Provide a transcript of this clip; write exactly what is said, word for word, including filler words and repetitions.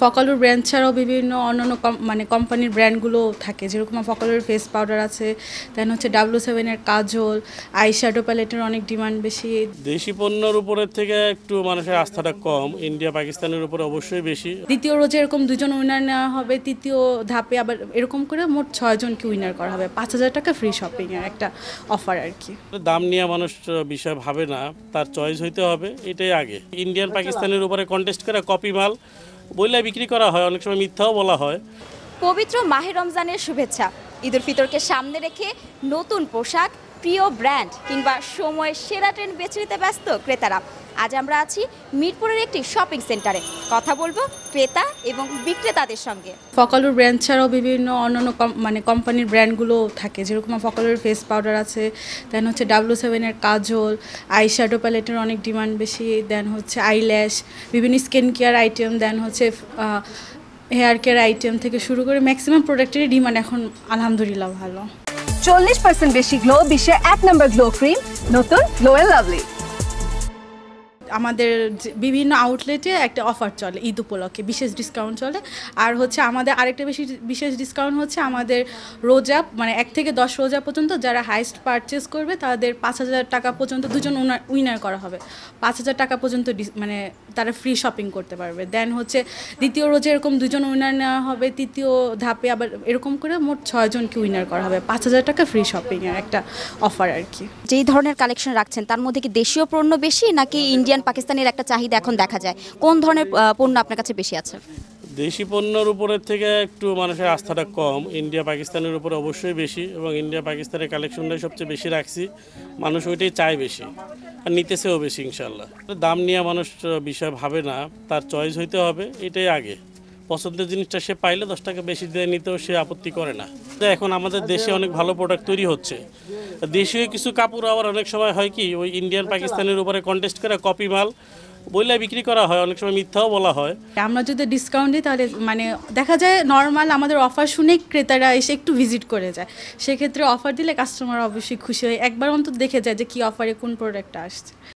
ফকালুর brand ছাড়াও বিভিন্ন অন্যান্য মানে কোম্পানির ব্র্যান্ডগুলো থাকে, যেরকম ফকালুর ফেস পাউডার আছে, দেন হচ্ছে ডাব্লিউ সেভেনের কাজল, আই শ্যাডো প্যালেটের অনেক ডিমান্ড বেশি। দেশি পণ্যের উপরের থেকে একটু মানুষের আস্থাটা কম, ইন্ডিয়া পাকিস্তানের উপরে অবশ্যই বেশি। দ্বিতীয় রোজে এরকম দুজন উইনার নেওয়া হবে, তৃতীয় ধাপে আবার এরকম করে মোট ছয়জনকে উইনার করা হবে, পাঁচ হাজার টাকা ফ্রি শপিংয়ের একটা অফার আর কি। দাম নিয়ে মানুষ বিষয় ভাবে না, তার চয়েস হইতে হবে, এটাই আগে। ইন্ডিয়ান পাকিস্তানের উপরে কন্টেস্ট করে কপি মাল বইলে বিক্রি করা হয়, অনেক সময় মিথ্যাও বলা হয়। পবিত্র মাহে রমজানের শুভেচ্ছা। ঈদ উল ফিতরকে সামনে রেখে নতুন পোশাক, প্রিয় ব্র্যান্ড কিংবা সময়ের সেরা ট্রেন্ড বেছে নিতে ব্যস্ত ক্রেতারা। আজ আমরা আছি মিরপুরের একটি শপিং সেন্টারে, কথা বলবো ক্রেতা এবং বিক্রেতাদের সঙ্গে। ফকালুর ব্র্যান্ড ছাড়াও বিভিন্ন অন্যান্য মানে কোম্পানির ব্র্যান্ডগুলো থাকে, যেরকম ফকালুর ফেস পাউডার আছে, দেন হচ্ছে ডাব্লিউ সেভেনের কাজল, আই শ্যাডো প্যালেটের অনেক ডিমান্ড বেশি, দেন হচ্ছে আইল্যাশ, বিভিন্ন স্কিন কেয়ার আইটেম, দেন হচ্ছে হেয়ার কেয়ার আইটেম থেকে শুরু করে ম্যাক্সিমাম প্রোডাক্টেরই ডিমান্ড এখন আলহামদুলিল্লাহ ভালো। চল্লিশ পার্সেন্ট বেশি গ্লো, বিশ্বের এক নম্বর গ্লো ক্রিম, নতুন গ্লো এন্ড লাভলি। আমাদের বিভিন্ন আউটলেটে একটা অফার চলে, ঈদ উপলক্ষে বিশেষ ডিসকাউন্ট চলে। আর হচ্ছে আমাদের আরেকটা বেশি বিশেষ ডিসকাউন্ট হচ্ছে আমাদের রোজা, মানে এক থেকে দশ রোজা পর্যন্ত যারা হাইস্ট পারচেস করবে তাদের পাঁচ হাজার টাকা পর্যন্ত দুজন উইনার করা হবে, পাঁচ হাজার টাকা পর্যন্ত মানে তারা ফ্রি শপিং করতে পারবে। দেন হচ্ছে দ্বিতীয় রোজে এরকম দুজন উইনার নেওয়া হবে, তৃতীয় ধাপে আবার এরকম করে মোট ছয়জনকে উইনার করা হবে, পাঁচ হাজার টাকা ফ্রি শপিংয়ের একটা অফার আর কি। যেই ধরনের কালেকশন রাখছেন তার মধ্যে কি দেশীয় পণ্য বেশি নাকি ইন্ডিয়ান পাকিস্তানের একটা চাহিদা এখন দেখা যায়? কোন ধরনের পণ্য আপনার কাছে বেশি আছে? দেশি পণ্যের উপরের থেকে একটু মানুষের আস্থাটা কম, ইন্ডিয়া পাকিস্তানের উপরে অবশ্যই বেশি, এবং ইন্ডিয়া পাকিস্তানের কালেকশনটাই সবচেয়ে বেশি রাখছি। মানুষ ওইটাই চায় বেশি আর নিতেছেও বেশি ইনশাল্লাহ। দাম নিয়ে মানুষ বিষয় ভাবে না, তার চয়েস হইতে হবে, এটাই আগে। পছন্দের জিনিসটা সে পাইলে দশ টাকা বেশি দিয়ে নিতেও সে আপত্তি করে না। এখন আমাদের দেশে অনেক ভালো প্রোডাক্ট তৈরি হচ্ছে, দেশীয় কিছু কাপড় আবার অনেক সময় হয় কি ওই ইন্ডিয়ান পাকিস্তানের উপরে কন্টেস্ট করে কপি মাল বইলে বিক্রি করা হয়, অনেক সময় মিথ্যাও বলা হয়। আমরা যদি ডিসকাউন্ট দিই তাহলে মানে দেখা যায় নর্মাল আমাদের অফার শুনেই ক্রেতারা এসে একটু ভিজিট করে যায়, সেক্ষেত্রে অফার দিলে কাস্টমার অবশ্যই খুশি হয়, একবার অন্তত দেখে যায় যে কি অফারে কোন প্রোডাক্টটা আসছে।